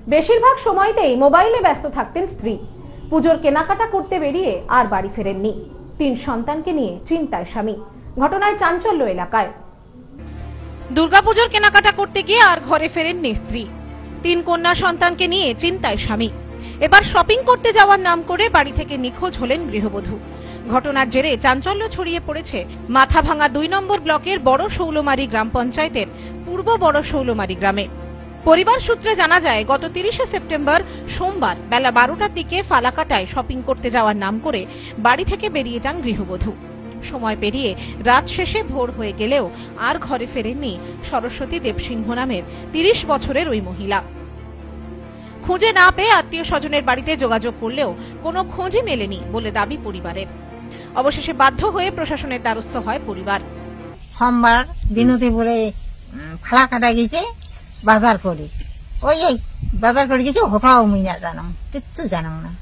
বেশিরভাগ সময়তেই মোবাইলে ব্যস্ত থাকতেন স্ত্রী। পুজোর কেনাকাটা করতে বেরিয়ে আর বাড়ি ফেরেননি। 3 সন্তানকে নিয়ে চিন্তায় স্বামী। ঘটনায় চাঞ্চল্য এলাকায়। দুর্গাপুজোর কেনাকাটা করতে গিয়ে আর ঘরে ফেরেননি স্ত্রী। 3 কন্যা সন্তানকে নিয়ে চিন্তায় স্বামী। এবার শপিং করতে যাওয়ার নাম করে বাড়ি থেকে নিখোঁজ হলেন গৃহবধূ। ঘটনার জেরে চাঞ্চল্য ছড়িয়ে পড়েছে মাথাভাঙা 2 নম্বর ব্লকের বড় শৌলমারি গ্রাম পঞ্চায়েতের পূর্ব বড় শৌলমারি গ্রামে। পরিবার সূত্রে জানা যায়, গত 30শে সেপ্টেম্বর সোমবার বেলা 12টার দিকে ফালাকাটায় শপিং করতে যাওয়ার নাম করে বাড়ি থেকে বেরিয়ে যান গৃহবধূ। সময় পেরিয়ে রাত শেষে ভোর হয়ে গেলেও আর ঘরে ফেরেননি সরস্বতী দেবসিংহ নামের 30 বছরের ওই মহিলা। খুঁজে না পেয়ে আত্মীয় স্বজনের বাড়িতে যোগাযোগ করলেও কোনো খোঁজই মেলেনি বলে দাবি পরিবারের। অবশেষে বাধ্য হয়ে প্রশাসনের দ্বারস্থ হয় পরিবার। সোমবার বিনোদে বলে ফালাকাটা গেছে বাজার করে, ওই বাজার করে গেছে, হঠাও মুই না জানো, কিচ্ছু জানো না।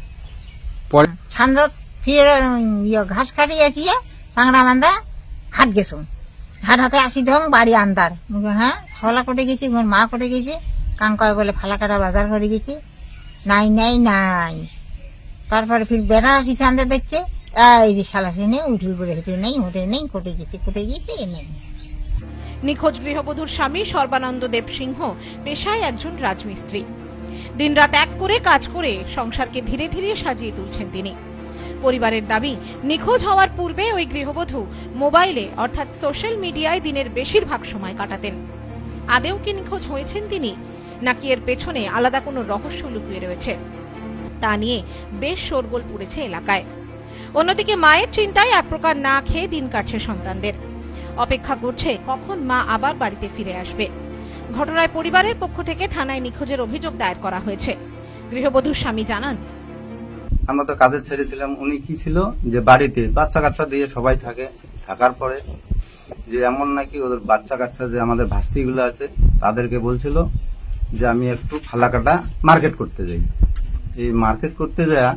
ছান্দত ফিরে ঘাস কাটি আসিয়া চাংড়া মান্দা হাট গেছো, হাট হাতে আসি ধং বাড়ি আন্দার। হ্যাঁ ফলা করে গেছি, মা করে গেছে, কাঙ্কয় বলে ফালাকাটা বাজার করে গেছি, নাই নাই নাই। তারপরে ফির বেড়া আসি চান্দে দেখছে, এই যে সালাসে নেই, উঠুল পড়ে হেঁটে নেই, হোটে নেই, কোটে গেছে নেই। নিখোঁজ গৃহবধূর স্বামী সর্বানন্দ দেবসিংহ পেশায় একজন রাজমিস্ত্রি। দিনরাত এক করে কাজ করে সংসারকে ধীরে ধীরে সাজিয়ে তুলছেন তিনি। পরিবারের দাবি, নিখোঁজ হওয়ার পূর্বে ওই গৃহবধূ মোবাইলে অর্থাৎ সোশ্যাল মিডিয়ায় দিনের বেশিরভাগ সময় কাটাতেন। আদেও কি নিখোঁজ হয়েছেন তিনি, নাকি এর পেছনে আলাদা কোনো রহস্য লুকিয়ে রয়েছে, তা নিয়ে বেশ শোরগোল পড়েছে এলাকায়। অন্যদিকে মায়ের চিন্তায় এক প্রকার না খেয়ে দিন কাটছে সন্তানদের। অপেক্ষা করছে কখন মা আবার বাড়িতে ফিরে আসবে। ঘটনায় পরিবারের পক্ষ থেকে থানায় নিখোঁজের অভিযোগ দায়ের করা হয়েছে। গৃহবধূর স্বামী জানান, আমরা তো কাজে ছেড়েছিলাম, উনি কি ছিল যে বাড়িতে বাচ্চা কাচ্চা দিয়ে সবাই থাকে, থাকার পরে যে এমন নাকি ওদের বাচ্চা কাচ্চা যে আমাদের ভাস্তিগুলো আছে তাদেরকে বলছিল যে আমি একটু ফালাকাটা মার্কেট করতে যাই। এই মার্কেট করতে যাওয়া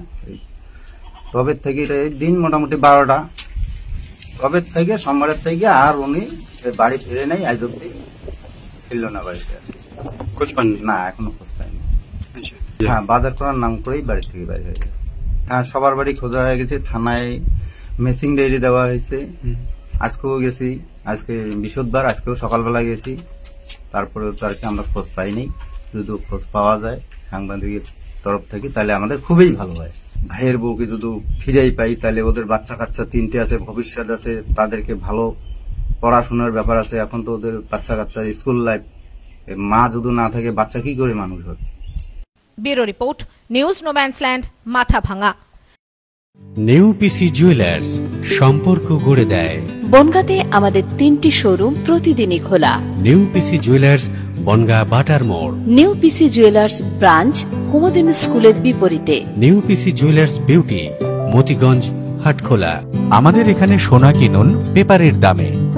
তবে থেকে দিন মোটামুটি 12টা, তবে থেকে সোমবারের থেকে আর উনি বাড়ি ফিরে নাই, আজ অব্দি ফিরল না বাড়িতে। খোঁজ পাননি? না, এখনো খোঁজ পাইনি। হ্যাঁ, বাজার করার নাম করেই বাড়ি থেকে বাইরে হয়ে গেছে। হ্যাঁ, সবার বাড়ি খোঁজা হয়ে গেছে, থানায় মেসিং ডায়েরি দেওয়া হয়েছে। আজকেও গেছি, আজকে বৃহস্পতিবার, আজকেও সকালবেলা গেছি, তারপরেও তো আর কি আমরা খোঁজ পাইনি। যদি খোঁজ পাওয়া যায় সাংবাদিকের তরফ থেকে তাহলে আমাদের খুবই ভালো হয়। ভাইয়ের বউকে যদি ফিরেই পাই তাহলে ওদের বাচ্চা কাচ্চা 3টে আছে, ভবিষ্যৎ আছে, তাদেরকে ভালো পড়াশোনার ব্যাপার আছে। এখন তো ওদের বাচ্চা কাচ্চার স্কুল লাইফ, মা যদি না থাকে বাচ্চা কি করে মানুষ হবে। Bureau report, news no man's land, Mathabhanga. New PC jewellers, সম্পর্ক গড়ে দেয়। বনগাঁতে আমাদের 3টি শোরুম প্রতিদিনই খোলা। নিউ পিসি জুয়েলার্স, বনগাঁ বাটার মোড়। নিউ পিসি জুয়েলার্স ব্রাঞ্চ, কুমদিন স্কুলের বিপরীতে। New PC jewellers beauty, Motiganj, Hatkhola. আমাদের এখানে সোনা কিনুন পেপারের দামে।